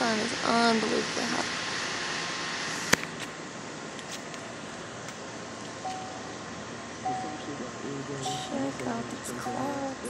sun is unbelievably hot. Check out these clouds.